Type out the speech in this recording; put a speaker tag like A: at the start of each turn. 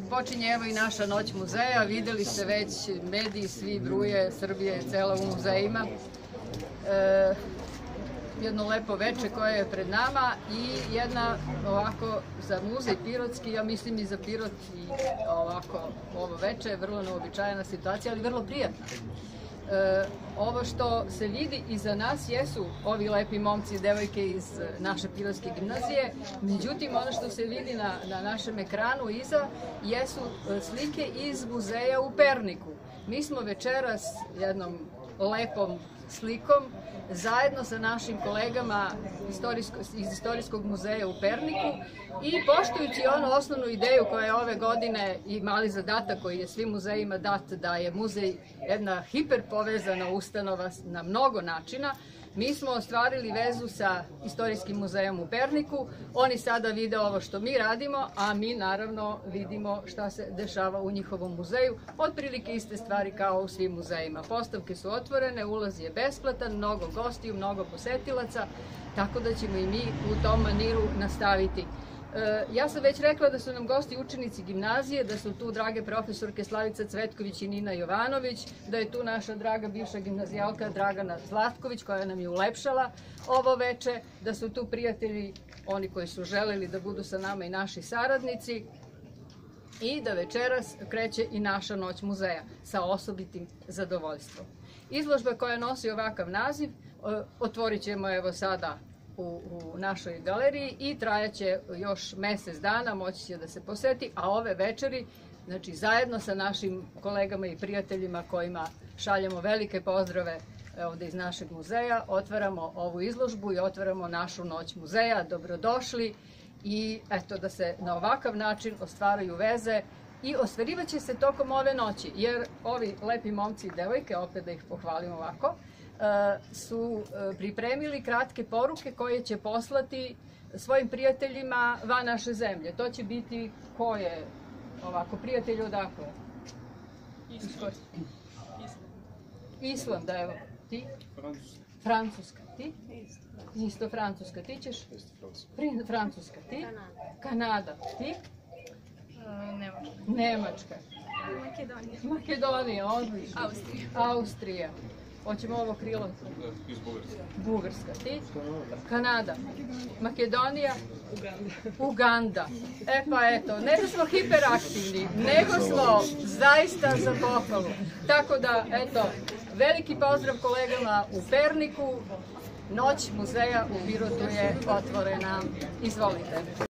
A: počinje evo i naša noć muzeja. Videli ste već, mediji svi bruje, Srbija je cela u muzejima. Jedno lepo veče koje je pred nama i jedna ovako za muzej pirotski, ja mislim i za Pirot i ovako ovo veče je vrlo neobičajna situacija, ali vrlo prijatna. Ovo što se vidi iza nas jesu ovi lepi momci i devojke iz naše Pirotske gimnazije, međutim ono što se vidi na našem ekranu iza jesu slike iz muzeja u Perniku. Mi smo večeras jednom lepom slikom zajedno sa našim kolegama iz Istorijskog muzeja u Perniku i poštujući onu osnovnu ideju koja je ove godine i mali zadatak koji je svim muzejima dat, da je muzej jedna hiperpovezana ustanova na mnogo načina, mi smo ostvarili vezu sa Istorijskim muzejom u Perniku. Oni sada vide ovo što mi radimo, a mi naravno vidimo šta se dešava u njihovom muzeju. Otprilike iste stvari kao u svim muzejima. Postavke su otvorene, ulaz je besplatan, mnogo gostiju, mnogo posetilaca, tako da ćemo i mi u tom maniru nastaviti. Ja sam već rekla da su nam gosti učenici gimnazije, da su tu drage profesorke Slavica Cvetković i Nina Jovanović, da je tu naša draga bivša gimnazijalka Dragana Zlatković koja nam je ulepšala ovo veče, da su tu prijatelji, oni koji su želeli da budu sa nama i naši saradnici i da večeras kreće i naša noć muzeja sa osobitim zadovoljstvom. Izložba koja nosi ovakav naziv otvorit ćemo evo sada u našoj galeriji i trajaće još mesec dana, moći će da se poseti, a ove večeri, znači zajedno sa našim kolegama i prijateljima kojima šaljemo velike pozdrave ovde iz našeg muzeja, otvaramo ovu izložbu i otvaramo našu noć muzeja. Dobrodošli i eto da se na ovakav način ostvaraju veze i ostvarivaće se tokom ove noći, jer ovi lepi momci i devojke, opet da ih pohvalim ovako, su pripremili kratke poruke koje će poslati svojim prijateljima van naše zemlje. To će biti, ko je ovako, prijatelj odakle? Island, evo. Ti? Francuska. Ti? Isto Francuska. Ti ćeš? Francuska. Ti? Kanada. Ti? Nemačka. Makedonija, odlično. Austrija. Hoćemo ovo krilo?
B: Iz Bugarske.
A: Bugarska. Ti? Kanada. Makedonija? Uganda. E pa eto, ne da smo hiperaktivni, nego smo zaista za pohvalu. Tako da, eto, veliki pozdrav kolegama u Perniku. Noć muzeja u Pirotu je otvorena. Izvolite.